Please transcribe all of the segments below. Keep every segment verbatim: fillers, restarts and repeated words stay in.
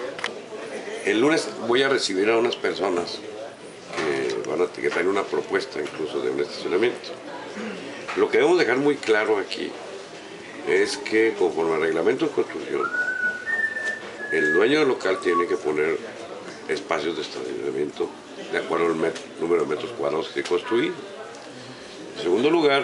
El lunes voy a recibir a unas personas que van a que traen una propuesta incluso de un estacionamiento. Lo que debemos dejar muy claro aquí es que conforme al reglamento de construcción, el dueño del local tiene que poner espacios de estacionamiento de acuerdo al metro, número de metros cuadrados que construir. En segundo lugar,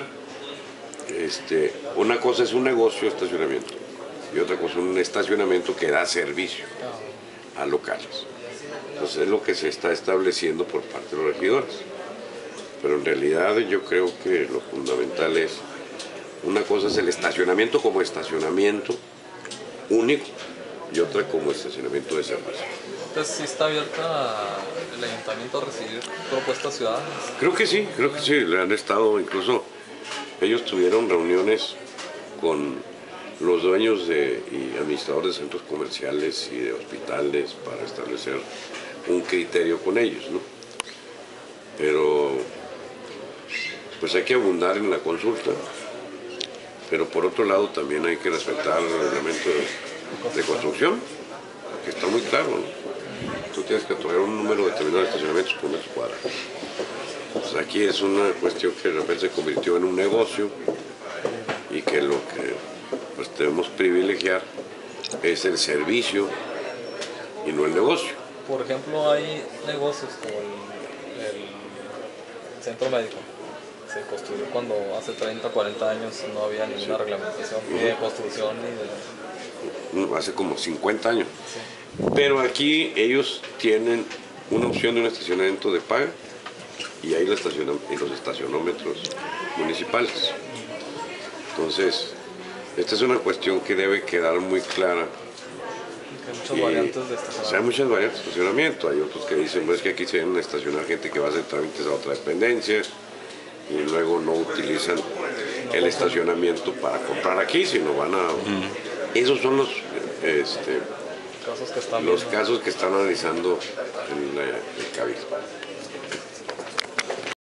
este, una cosa es un negocio de estacionamiento y otra cosa es un estacionamiento que da servicio a locales. Entonces es lo que se está estableciendo por parte de los regidores. Pero en realidad yo creo que lo fundamental es, una cosa es el estacionamiento como estacionamiento único y otra como estacionamiento de servicio. Entonces, ¿sí está abierta el ayuntamiento a recibir propuestas ciudadanas? Creo que sí, creo que sí. Le han estado, incluso ellos tuvieron reuniones con los dueños de, y administradores de centros comerciales y de hospitales para establecer un criterio con ellos, ¿no? Pero pues hay que abundar en la consulta, pero por otro lado también hay que respetar el reglamento de, de construcción, que está muy claro, ¿no? Tú tienes que otorgar un número determinado de estacionamientos por metro cuadrado. Pues aquí es una cuestión que de repente se convirtió en un negocio y que lo que pues, debemos privilegiar es el servicio y no el negocio. Por ejemplo, hay negocios como el, el centro médico. Se construyó cuando hace treinta, cuarenta años no había ninguna sí. reglamentación ni de construcción ni de... Hace como cincuenta años. Sí. Pero aquí ellos tienen una opción de un estacionamiento de paga y hay los estacionómetros municipales. Entonces, esta es una cuestión que debe quedar muy clara. Hay muchas y, variantes de estacionamiento. O sea, hay muchas variantes de estacionamiento. Hay otros que dicen, pues, que aquí se van a estacionar gente que va a hacer trámites a otra dependencia y luego no utilizan no el estacionamiento para comprar aquí, sino van a... Uh-huh. Esos son los... Este, casos que están los viendo. casos que están analizando en la, el cabildo.